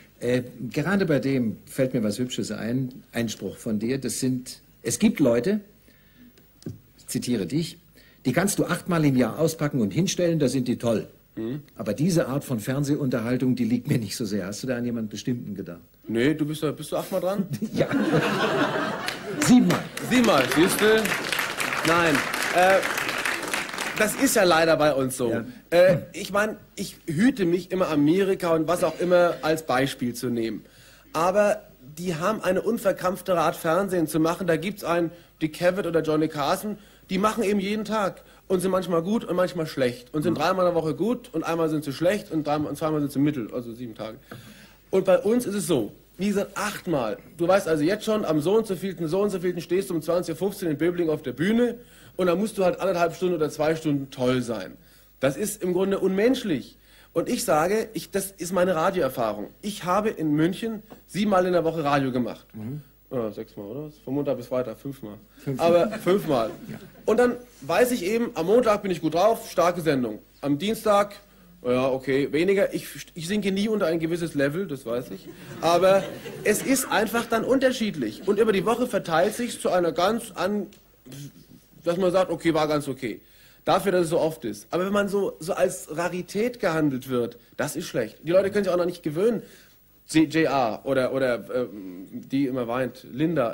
Gerade bei dem fällt mir was Hübsches ein, Einspruch von dir, es gibt Leute, ich zitiere dich, die kannst du 8-mal im Jahr auspacken und hinstellen, da sind die toll. Aber diese Art von Fernsehunterhaltung, die liegt mir nicht so sehr. Hast du da an jemanden Bestimmten gedacht? Nee, bist du 8-mal dran? Ja. 7-mal. 7-mal, siehst du? Nein. Das ist ja leider bei uns so. Ja. Ich meine, ich hüte mich immer Amerika und was auch immer als Beispiel zu nehmen. Aber die haben eine unverkrampftere Art Fernsehen zu machen. Da gibt es einen Dick Cavett oder Johnny Carson, die machen eben jeden Tag und sind manchmal gut und manchmal schlecht. Und sind 3-mal in der Woche gut und einmal sind sie schlecht und 2-mal sind sie mittel, also 7 Tage. Und bei uns ist es so, wie gesagt, 8-mal. Du weißt also jetzt schon, am so und so vielten stehst du um 20:15 Uhr in Böbling auf der Bühne und dann musst du halt 1,5 Stunden oder 2 Stunden toll sein. Das ist im Grunde unmenschlich. Und ich sage, das ist meine Radioerfahrung. Ich habe in München 7-mal in der Woche Radio gemacht. Oder 6-mal, oder? Von Montag bis Freitag, 5-mal. Aber 5-mal. Ja. Und dann weiß ich eben, am Montag bin ich gut drauf, starke Sendung. Am Dienstag, ja, okay, weniger. Ich sinke nie unter ein gewisses Level, das weiß ich. Aber es ist einfach dann unterschiedlich. Und über die Woche verteilt sich zu einer dass man sagt, okay, war ganz okay. Dafür, dass es so oft ist. Aber wenn man so als Rarität gehandelt wird, das ist schlecht. Die Leute können sich auch noch nicht gewöhnen. JR oder die immer weint, Linda,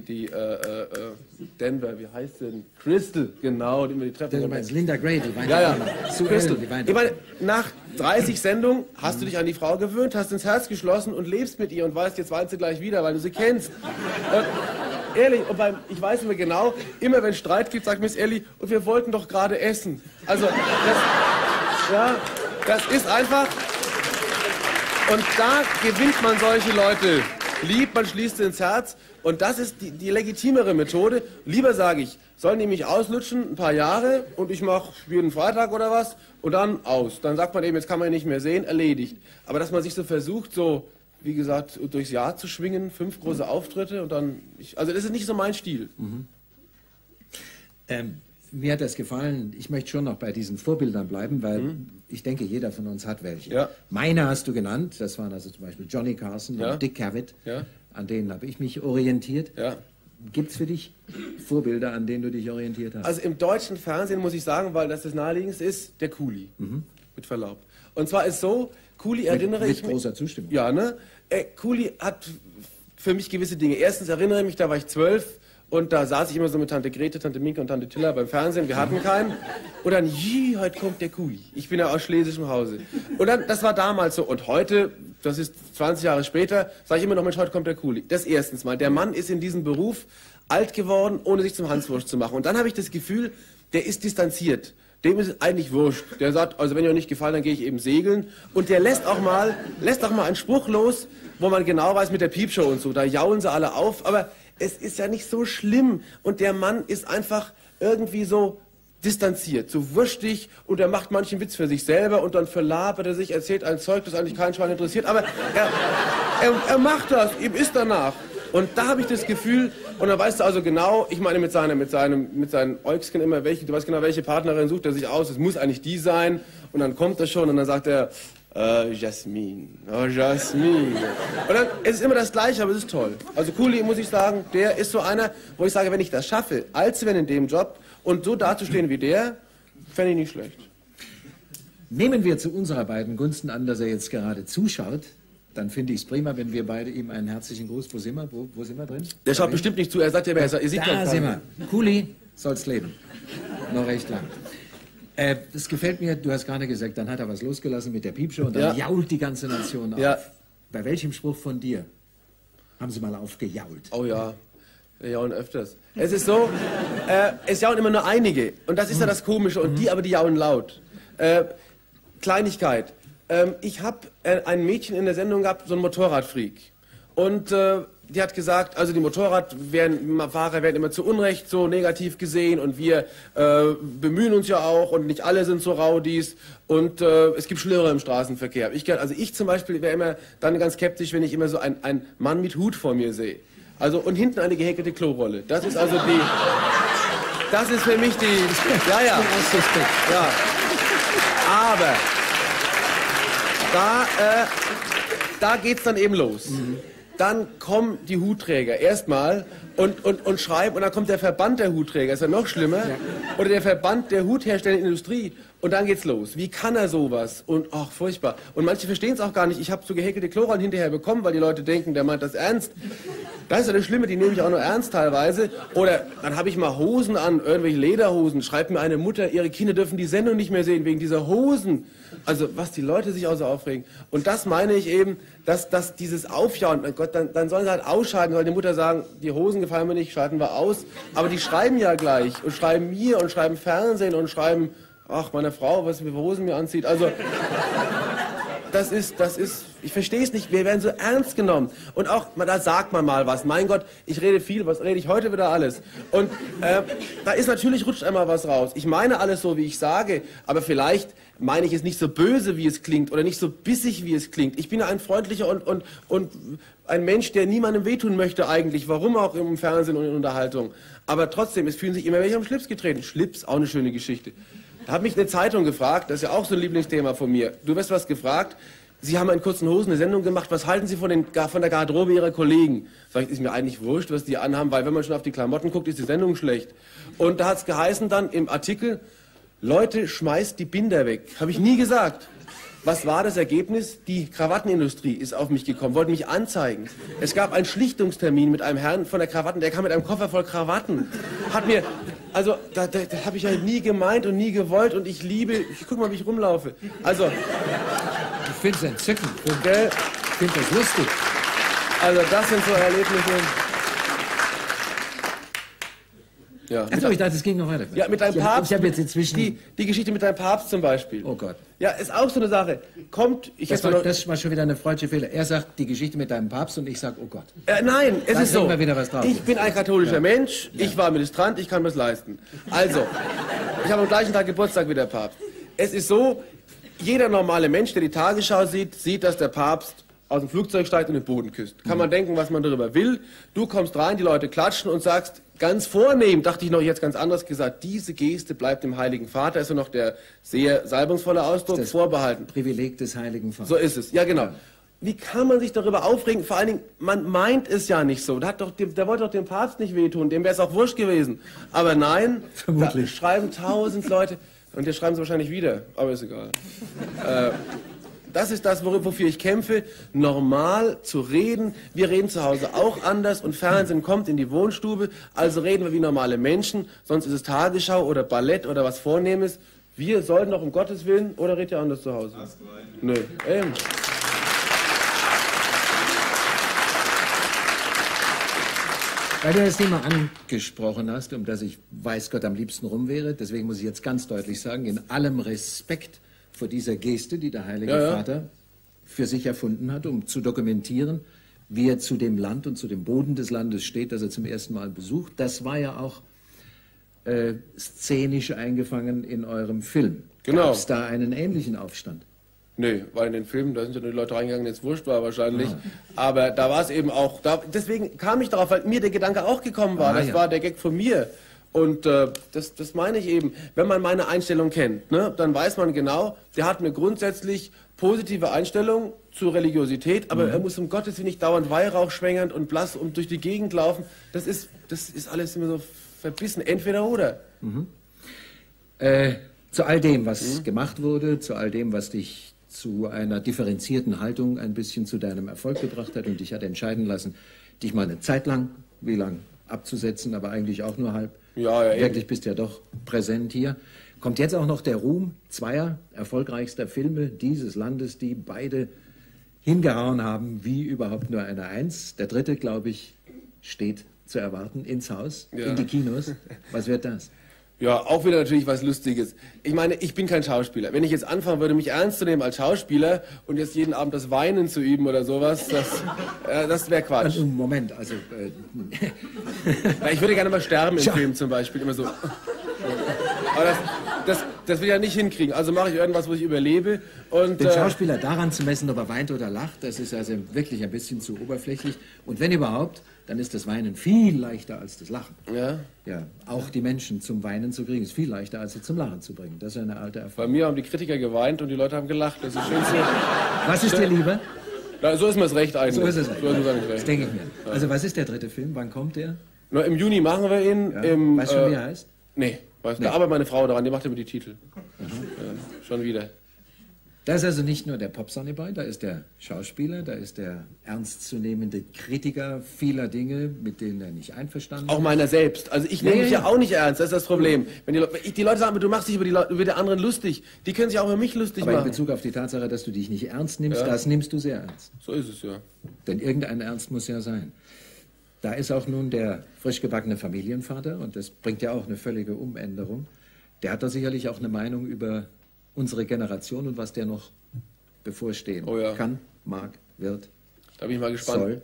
Denver, wie heißt denn? Crystal, genau, die immer die Treppe. Du meinst Linda Gray, die weint. Ja. Crystal, die weint. Ich meine, nach 30 Sendungen hast du dich an die Frau gewöhnt, hast ins Herz geschlossen und lebst mit ihr und weißt, jetzt weint sie gleich wieder, weil du sie kennst. Und ehrlich, ich weiß immer genau, immer wenn Streit gibt, sagt Miss Ellie, und wir wollten doch gerade essen. Also, das ist einfach. Und da gewinnt man solche Leute lieb, man schließt sie ins Herz. Und das ist die legitimere Methode. Lieber sage ich, sollen die mich auslutschen, ein paar Jahre, und ich mache jeden Freitag oder was, und dann aus. Dann sagt man eben, jetzt kann man ihn nicht mehr sehen, erledigt. Aber dass man sich so versucht, so, wie gesagt, durchs Jahr zu schwingen, 5 große Auftritte, und dann, also das ist nicht so mein Stil. Mir hat das gefallen. Ich möchte schon noch bei diesen Vorbildern bleiben, weil ich denke, jeder von uns hat welche. Ja. Meine hast du genannt. Das waren also zum Beispiel Johnny Carson und Dick Cavett. Ja. An denen habe ich mich orientiert. Ja. Gibt es für dich Vorbilder, an denen du dich orientiert hast? Also im deutschen Fernsehen muss ich sagen, weil das naheliegendste ist, der Kuli. Mit Verlaub. Und zwar ist so, Kuli erinnere ich mich... Mit großer Zustimmung. Ja, ne? Kuli hat für mich gewisse Dinge. Erstens erinnere ich mich, da war ich 12... Und da saß ich immer so mit Tante Grete, Tante Minke und Tante Tilla beim Fernsehen. Wir hatten keinen. Und dann, heute kommt der Kuli. Ich bin ja aus schlesischem Hause. Und dann, das war damals so. Und heute, das ist 20 Jahre später, sage ich immer noch, Mensch, heute kommt der Kuli. Das erstens mal. Der Mann ist in diesem Beruf alt geworden, ohne sich zum Hanswurst zu machen. Und dann habe ich das Gefühl, der ist distanziert. Dem ist es eigentlich wurscht. Der sagt, also wenn ihr euch nicht gefallen, dann gehe ich eben segeln. Und der lässt auch mal einen Spruch los, wo man genau weiß, mit der Piepshow und so, da jaulen sie alle auf. Aber es ist ja nicht so schlimm. Und der Mann ist einfach irgendwie so distanziert, so wurstig, und er macht manchen Witz für sich selber und dann verlabert er sich, erzählt ein Zeug, das eigentlich keinen Schwein interessiert. Aber er macht das, ihm ist danach. Und da habe ich das Gefühl, und dann weißt du also genau, ich meine mit seinen Äugschen immer, du weißt genau, welche Partnerin sucht er sich aus, es muss eigentlich die sein, und dann kommt er schon und dann sagt er, Jasmin, oh Jasmin. Und dann, es ist immer das Gleiche, aber es ist toll. Also Kuli, muss ich sagen, der ist so einer, wo ich sage, wenn ich das schaffe, alt zu werden in dem Job und so dazustehen wie der, fände ich nicht schlecht. Nehmen wir zu unserer beiden Gunsten an, dass er jetzt gerade zuschaut. Dann finde ich es prima, wenn wir beide ihm einen herzlichen Gruß. Wo sind wir? Wo sind wir drin? Der schaut bestimmt nicht zu, er sagt ja, ihr sieht da sind wir. Kuli, soll's leben. Noch recht lang. Das gefällt mir, du hast gerade gesagt, dann hat er was losgelassen mit der Piepshow und dann jault die ganze Nation auf. Ja. Bei welchem Spruch von dir haben sie mal aufgejault? Oh ja, wir jaulen öfters. Es ist so, es jaulen immer nur einige, und das ist ja das Komische, und die jaulen laut. Kleinigkeit. Ich habe ein Mädchen in der Sendung gehabt, so ein Motorradfreak. Und die hat gesagt, also die Motorradfahrer werden immer zu Unrecht so negativ gesehen, und wir bemühen uns ja auch, und nicht alle sind so Raudis, und es gibt Schlimmere im Straßenverkehr. Ich zum Beispiel wäre immer dann ganz skeptisch, wenn ich immer so einen Mann mit Hut vor mir sehe. Also, und hinten eine gehäkelte Klorolle. Das ist also das ist für mich ja. Ja. Aber da geht's dann eben los. Dann kommen die Hutträger erstmal und schreiben, und dann kommt der Verband der Hutträger, ist ja noch schlimmer, oder der Verband der hutherstellenden Industrie, Und dann geht's los. Wie kann er sowas? Und ach, furchtbar. Und manche verstehen es auch gar nicht. Ich habe so gehäkelte Chlorallen hinterher bekommen, weil die Leute denken, der meint das ernst. Das ist ja das Schlimme, die nehme ich auch nur ernst teilweise. Oder dann habe ich mal Hosen an, irgendwelche Lederhosen. Schreibt mir eine Mutter, ihre Kinder dürfen die Sendung nicht mehr sehen wegen dieser Hosen. Also was die Leute sich auch so aufregen. Und das meine ich eben, dass dieses Aufjauen, mein Gott, dann sollen sie halt ausschalten, weil die Mutter sagen, die Hosen gefallen mir nicht, schalten wir aus. Aber die schreiben ja gleich und schreiben mir und schreiben Fernsehen und schreiben, ach, meine Frau, was für Hosen mir anzieht. Also, das ist, ich verstehe es nicht, wir werden so ernst genommen. Und auch, da sagt man mal was. Mein Gott, ich rede viel, was rede ich heute wieder alles? Und da ist natürlich, rutscht einmal was raus. Ich meine alles so, wie ich sage, aber vielleicht meine ich es nicht so böse, wie es klingt, oder nicht so bissig, wie es klingt. Ich bin ein freundlicher und ein Mensch, der niemandem wehtun möchte eigentlich, warum auch im Fernsehen und in Unterhaltung. Aber trotzdem, es fühlen sich immer welche am Schlips getreten. Schlips, auch eine schöne Geschichte. Da hat mich eine Zeitung gefragt, das ist ja auch so ein Lieblingsthema von mir. Du wirst was gefragt, Sie haben in kurzen Hosen eine Sendung gemacht, was halten Sie von der Garderobe Ihrer Kollegen? Sag ich, ist mir eigentlich wurscht, was die anhaben, weil wenn man schon auf die Klamotten guckt, ist die Sendung schlecht. Und da hat es geheißen dann im Artikel, Leute, schmeißt die Binder weg. Habe ich nie gesagt. Was war das Ergebnis? Die Krawattenindustrie ist auf mich gekommen, wollte mich anzeigen. Es gab einen Schlichtungstermin mit einem Herrn von der Krawatten, der kam mit einem Koffer voll Krawatten. Hat mir, also, da habe ich ja nie gemeint und nie gewollt und ich guck mal, wie ich rumlaufe. Also, ich finde es entzückend. Gell? Ich finde das lustig. Also, das sind so Erlebnisse. Ja, Achso, ich dachte, es ging noch weiter. ja, mit deinem Papst. Ich habe jetzt inzwischen... Die Geschichte mit deinem Papst zum Beispiel. Oh Gott. Ja, ist auch so eine Sache. Das war schon wieder eine freudsche Fehler. Er sagt die Geschichte mit deinem Papst und ich sage, oh Gott. Nein, es Da ist so. kriegen wir wieder was drauf. Ich bin ein katholischer Mensch, ich war Ministrant, ich kann mir's leisten. Also, ich habe am gleichen Tag Geburtstag wie der Papst. Es ist so, jeder normale Mensch, der die Tagesschau sieht, dass der Papst aus dem Flugzeug steigt und den Boden küsst. Kann man denken, was man darüber will. Du kommst rein, die Leute klatschen und sagst, ganz vornehm, dachte ich noch jetzt ganz anderes gesagt, diese Geste bleibt dem Heiligen Vater, ist ja noch der sehr salbungsvolle Ausdruck, das vorbehalten. Privileg des Heiligen Vaters. So ist es, ja genau. Wie kann man sich darüber aufregen? Vor allen Dingen, man meint es ja nicht so. Der wollte doch dem Papst nicht wehtun, dem wäre es auch wurscht gewesen. Aber nein, da schreiben 1000 Leute und jetzt schreiben sie wahrscheinlich wieder, aber ist egal. Das ist das, wofür ich kämpfe, normal zu reden. Wir reden zu Hause auch anders und Fernsehen kommt in die Wohnstube, also reden wir wie normale Menschen, sonst ist es Tagesschau oder Ballett oder was Vornehmes. Wir sollten doch um Gottes Willen, oder redet ihr anders zu Hause? Nö, eben. Weil du das Thema angesprochen hast, um das ich weiß Gott am liebsten rum wäre, deswegen muss ich jetzt ganz deutlich sagen, in allem Respekt vor dieser Geste, die der Heilige Vater für sich erfunden hat, um zu dokumentieren, wie er zu dem Land und zu dem Boden des Landes steht, das er zum ersten Mal besucht. Das war ja auch szenisch eingefangen in eurem Film. Genau. Gab es da einen ähnlichen Aufstand? Nee, weil in den Filmen, da sind ja nur die Leute reingegangen, jetzt wurscht war wahrscheinlich. Aber da war es eben auch, deswegen kam ich darauf, weil mir der Gedanke auch gekommen war. Das war der Gag von mir. Und das meine ich eben, wenn man meine Einstellung kennt, ne, dann weiß man genau, der hat eine grundsätzlich positive Einstellung zur Religiosität, aber er muss um Gottes Willen nicht dauernd Weihrauch schwängernd und blass und durch die Gegend laufen. Das ist alles immer so verbissen, entweder oder. Zu all dem, was gemacht wurde, zu all dem, was dich zu einer differenzierten Haltung ein bisschen zu deinem Erfolg gebracht hat und dich hat entscheiden lassen, dich mal eine Zeit lang, wie lang, abzusetzen, aber eigentlich auch nur halb. Ja, wirklich bist ja doch präsent hier. Kommt jetzt auch noch der Ruhm zweier erfolgreichster Filme dieses Landes, die beide hingehauen haben, wie überhaupt nur eine Eins. Der dritte, glaube ich, steht zu erwarten ins Haus, in die Kinos. Was wird das? Ja, auch wieder natürlich was Lustiges. Ich meine, ich bin kein Schauspieler. Wenn ich jetzt anfangen würde, mich ernst zu nehmen als Schauspieler und jetzt jeden Abend das Weinen zu üben oder sowas, das wäre Quatsch. Moment, also... Ich würde gerne mal sterben im Film zum Beispiel, immer so. Aber das will ich ja nicht hinkriegen. Also mache ich irgendwas, wo ich überlebe. Und, den Schauspieler daran zu messen, ob er weint oder lacht, das ist also wirklich ein bisschen zu oberflächlich. Und wenn überhaupt, dann ist das Weinen viel leichter als das Lachen. Ja? Ja, auch die Menschen zum Weinen zu kriegen, ist viel leichter, als sie zum Lachen zu bringen. Das ist eine alte Erfahrung. Bei mir haben die Kritiker geweint und die Leute haben gelacht. Das ist schön so. Was ist dir lieber? Na, so ist mir das recht eigentlich. So ist es recht. So ist mir recht. Das denke ich mir. Also was ist der dritte Film? Wann kommt der? Na, im Juni machen wir ihn. Ja. Weißt du, wie er heißt? Nee. Da arbeitet meine Frau daran, die macht immer die Titel. schon wieder. Da ist also nicht nur der Pop-Sonny-Boy, da ist der Schauspieler, da ist der ernstzunehmende Kritiker vieler Dinge, mit denen er nicht einverstanden ist. Auch meiner selbst. Also ich nehme mich ja auch nicht ernst, das ist das Problem. Wenn die Leute sagen, du machst dich über die anderen lustig, die können sich auch über mich lustig Aber machen. in Bezug auf die Tatsache, dass du dich nicht ernst nimmst, das nimmst du sehr ernst. So ist es ja. Denn irgendein Ernst muss ja sein. Da ist auch nun der frisch gebackene Familienvater, und das bringt ja auch eine völlige Umänderung. Der hat da sicherlich auch eine Meinung über unsere Generation und was der noch bevorstehen kann, mag, wird, da bin ich mal gespannt. soll.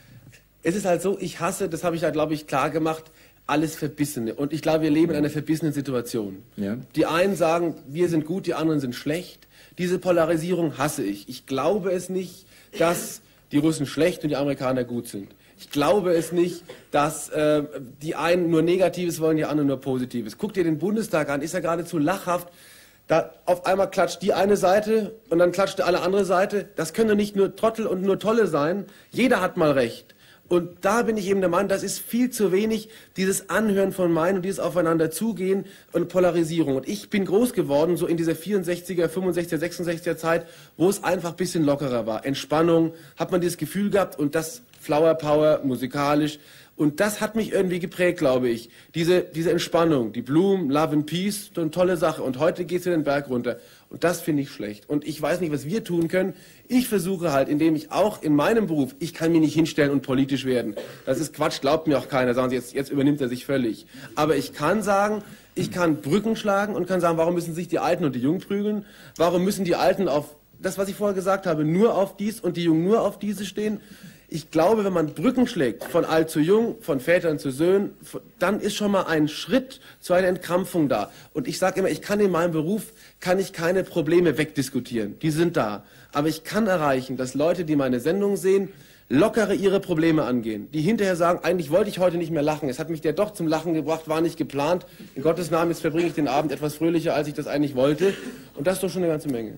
Es ist halt so, ich hasse, das habe ich halt, glaube ich, klar gemacht, alles Verbissene. Und ich glaube, wir leben in einer verbissenen Situation. Ja. Die einen sagen, wir sind gut, die anderen sind schlecht. Diese Polarisierung hasse ich. Ich glaube es nicht, dass die Russen schlecht und die Amerikaner gut sind. Ich glaube es nicht, dass die einen nur Negatives wollen, die anderen nur Positives. Guck dir den Bundestag an, ist ja geradezu lachhaft. Da auf einmal klatscht die eine Seite und dann klatscht alle andere Seite. Das können doch nicht nur Trottel und nur Tolle sein. Jeder hat mal recht. Und da bin ich eben der Meinung, das ist viel zu wenig, dieses Anhören von Meinungen und dieses Aufeinander zugehen und Polarisierung. Und ich bin groß geworden, so in dieser 64er, 65er, 66er Zeit, wo es einfach ein bisschen lockerer war. Entspannung, hat man dieses Gefühl gehabt und das Flower Power, musikalisch. Und das hat mich irgendwie geprägt, glaube ich. Diese Entspannung, die Blumen, Love and Peace, so eine tolle Sache. Und heute geht es wieder den Berg runter. Und das finde ich schlecht. Und ich weiß nicht, was wir tun können. Ich versuche halt, indem ich auch in meinem Beruf, ich kann mich nicht hinstellen und politisch werden. Das ist Quatsch, glaubt mir auch keiner. Sagen Sie, jetzt übernimmt er sich völlig. Aber ich kann sagen, ich kann Brücken schlagen und kann sagen, warum müssen sich die Alten und die Jungen prügeln? Warum müssen die Alten auf das, was ich vorher gesagt habe, nur auf dies und die Jungen nur auf diese stehen? Ich glaube, wenn man Brücken schlägt, von alt zu jung, von Vätern zu Söhnen, dann ist schon mal ein Schritt zu einer Entkrampfung da. Und ich sage immer, ich kann in meinem Beruf, kann ich keine Probleme wegdiskutieren. Die sind da. Aber ich kann erreichen, dass Leute, die meine Sendung sehen, lockere ihre Probleme angehen. Die hinterher sagen, eigentlich wollte ich heute nicht mehr lachen. Es hat mich der doch zum Lachen gebracht, war nicht geplant. In Gottes Namen, jetzt verbringe ich den Abend etwas fröhlicher, als ich das eigentlich wollte. Und das ist doch schon eine ganze Menge.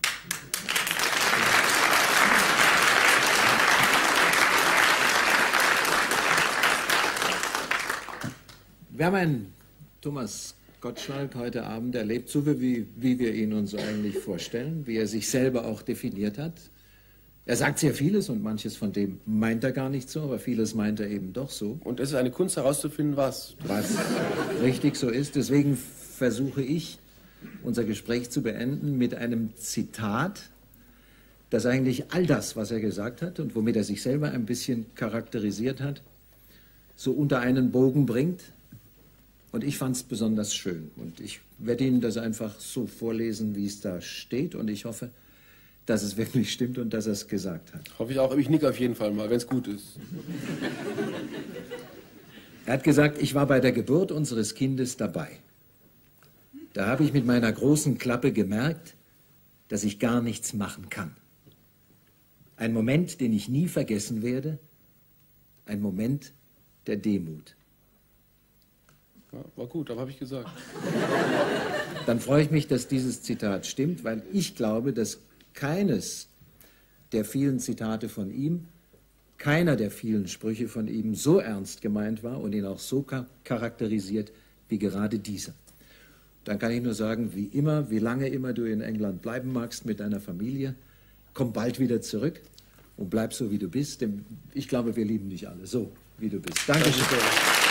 Wir haben einen Thomas Gottschalk heute Abend erlebt, so wie wir ihn uns eigentlich vorstellen, wie er sich selber auch definiert hat. Er sagt sehr vieles und manches von dem meint er gar nicht so, aber vieles meint er eben doch so. Und es ist eine Kunst herauszufinden, was richtig so ist. Deswegen versuche ich, unser Gespräch zu beenden mit einem Zitat, das eigentlich all das, was er gesagt hat und womit er sich selber ein bisschen charakterisiert hat, so unter einen Bogen bringt. Und ich fand es besonders schön. Und ich werde Ihnen das einfach so vorlesen, wie es da steht. Und ich hoffe, dass es wirklich stimmt und dass er es gesagt hat. Hoffe ich auch. Ich nicke auf jeden Fall mal, wenn es gut ist. Er hat gesagt, ich war bei der Geburt unseres Kindes dabei. Da habe ich mit meiner großen Klappe gemerkt, dass ich gar nichts machen kann. Ein Moment, den ich nie vergessen werde. Ein Moment der Demut. Ja, war gut, aber habe ich gesagt. Dann freue ich mich, dass dieses Zitat stimmt, weil ich glaube, dass keines der vielen Zitate von ihm, keiner der vielen Sprüche von ihm so ernst gemeint war und ihn auch so charakterisiert wie gerade dieser. Dann kann ich nur sagen, wie immer, wie lange immer du in England bleiben magst mit deiner Familie, komm bald wieder zurück und bleib so, wie du bist, denn ich glaube, wir lieben dich alle so, wie du bist. Danke schön.